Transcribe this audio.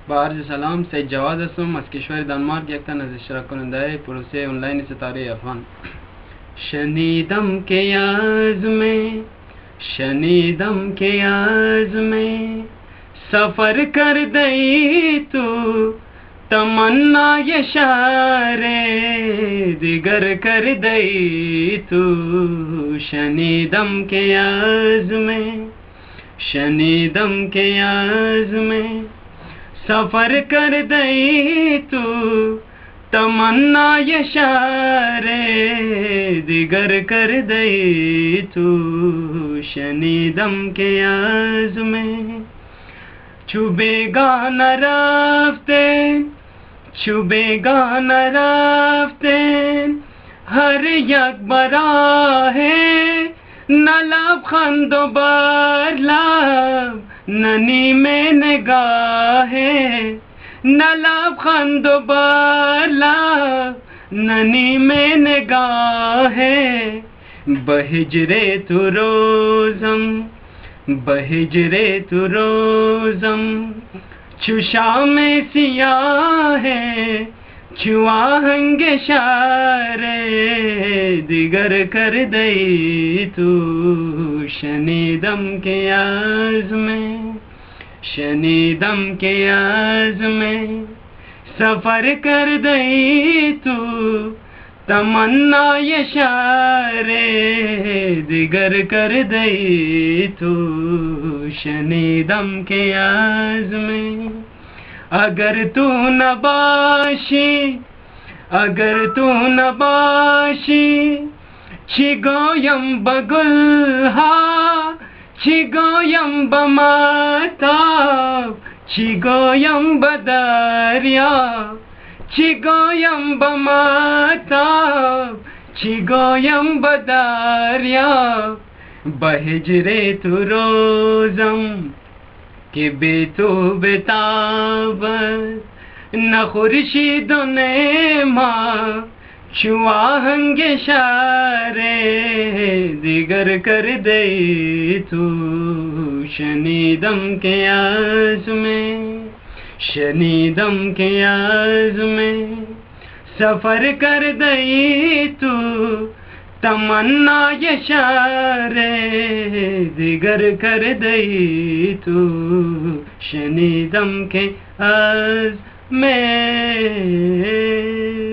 با عرض سلام، سید جواد هستم از کشور دانمارک، یک تن از اشتراک کننده پروسه آنلاین ستاره افغان. شنیدم که از میں سفر کرده ای تو، تمنای شهر دیگر کرده ای تو. شنیدم که از میں سفر کرده ای تو، تمنای شهر دیگر کرده ای تو. شنیدم که از میں چو بیگانه رفته هر یک براه، نه لبخند و بر لب نه نیم نگاه، نه لبخند و بر لب نه نیم نگاه. بهجر تو روزم چو شام سیاه، چو آهنگ شهر دیگر کرده ای تو. شنیدم که از میں سفر کرده ای تو، تمنای شهر دیگر کرده ای تو. شنیدم که از میں اگر تو نباشی چی گویم به گلها، چی گویم به مهتاب، چی گویم به دریا، چی گویم به مهتاب، چی گویم به دریا. به هجر تو روزم که بی تو بتابد، نه خورشید و نه ماه، چو آهنگ شهر دیگر کرده ای تو. شنیدم که از میں سفر کرده ای تو، تمنای شهر دیگر کرده ای تو. شنیدم که از میں